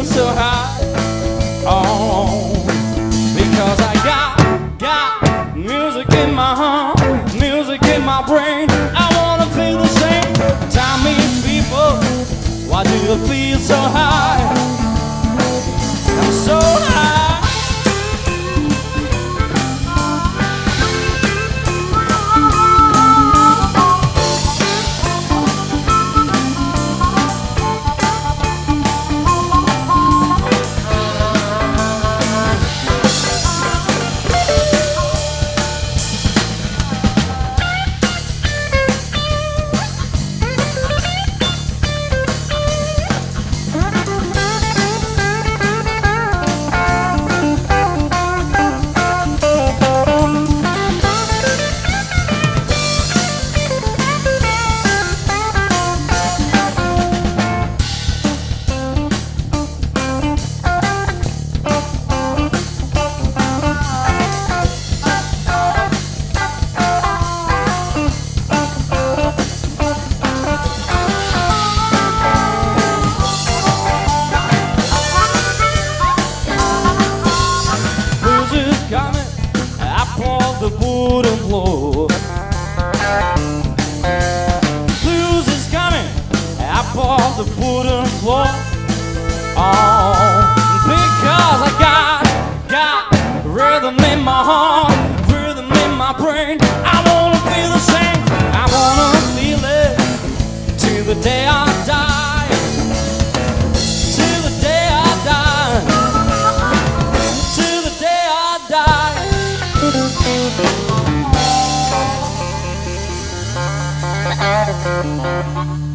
so high. Oh, because I got music in my heart, music in my brain. I wanna feel the same. Tell me, people, why do you feel so high? I'm so high. The wooden floor. Blues is coming up off the wooden floor. Oh, because I got rhythm in my heart, rhythm in my brain. I wanna feel the same. I wanna feel it till the day I die. Till the day I die. Till the day I die. Thank you.